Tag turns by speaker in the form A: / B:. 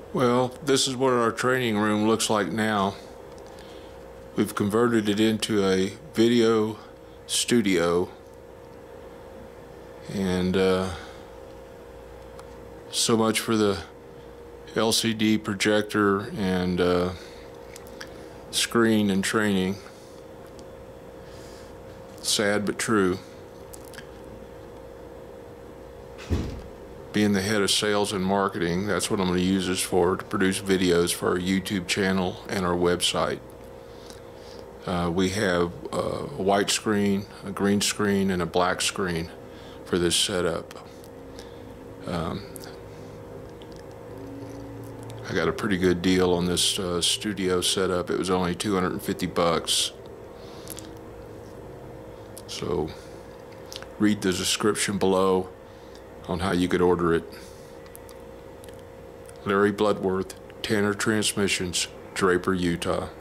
A: Well, this is what our training room looks like now. We've converted it into a video studio, and so much for the LCD projector and screen and training. Sad but true. Being the head of sales and marketing, that's what I'm going to use this for, to produce videos for our YouTube channel and our website. We have a white screen, a green screen, and a black screen for this setup. I got a pretty good deal on this studio setup. It was only $250. So read the description below on how you could order it. Larry Bloodworth, Tanner Transmissions, Draper, Utah.